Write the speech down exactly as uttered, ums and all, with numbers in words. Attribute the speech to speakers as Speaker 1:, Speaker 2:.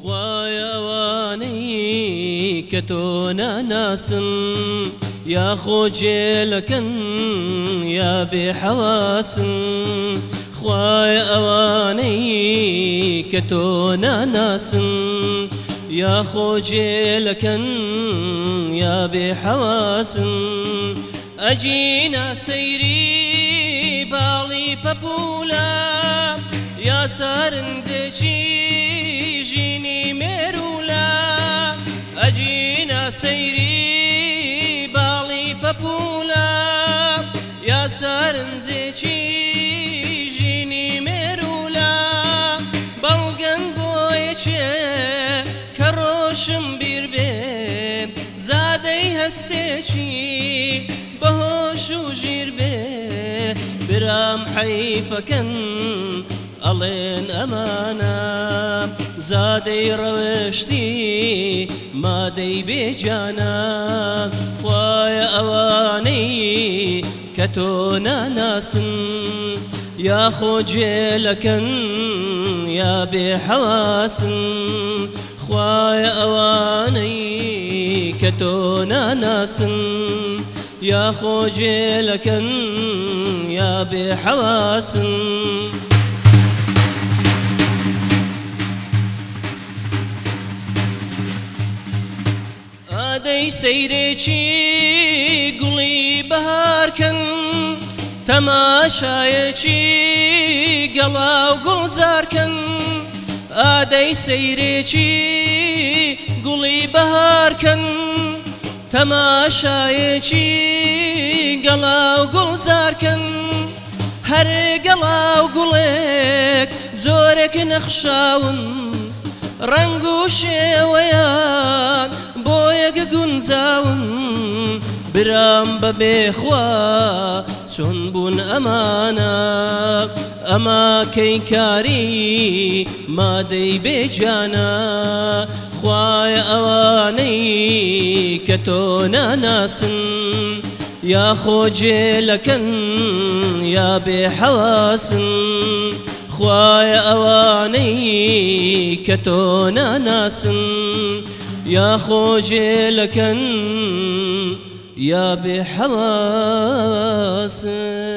Speaker 1: خوایە ئەوانەی کە تۆ ناناسن یا خۆجێلەکەن یا بێحەواسن خوایە ئەوانەی کە تۆ ناناسن یا خۆجێلەکەن یا بێحەواسن ئەجینە سەیری باڵی پەپولە یا سارنجێکی ژینی مێرولە ئەجینە سەیری باڵی پەپولە یا سارنجێکی ژینی مێرولە بەڵگەن بۆیەکێ کە ڕۆشم بیر بێ زادەی هەستێکی بەهۆش و ژیر بێ برام حەیفەکەن ئەڵێن ئەمانە زادەی ڕەوشتی مادەی بێجانە خوایە ئەوانەی کە تۆ ناناسن یا خۆجێلەکەن یا بێحەواسن خوایە ئەوانەی کە تۆ ناناسن یا خۆجێلەکەن یا بێحەواسن ئادەی سەیرێکی گوڵی بەهارکەن تەماشایەکی گەڵاو گوڵزارکەن ئادەی سەیرێکی گوڵی بەهارکەن تەماشایەکی گەڵاو گوڵزارکەن هەر گەڵاو گوڵێک زۆرێک نەخشاون ڕەنگ و شێوەیان بۆ یەک گونجاون برام بەبێخوا چۆن بوون ئەمانە ئەمە کەیکاری مادەی بێجانە خوایە ئەوانەی کە تۆ ناناسن یا خۆجێلەکەن یا بێحەواسن خوایە ئەوانەی کە تۆ ناناسن یا خۆجێلەکەن یا بێحەواسن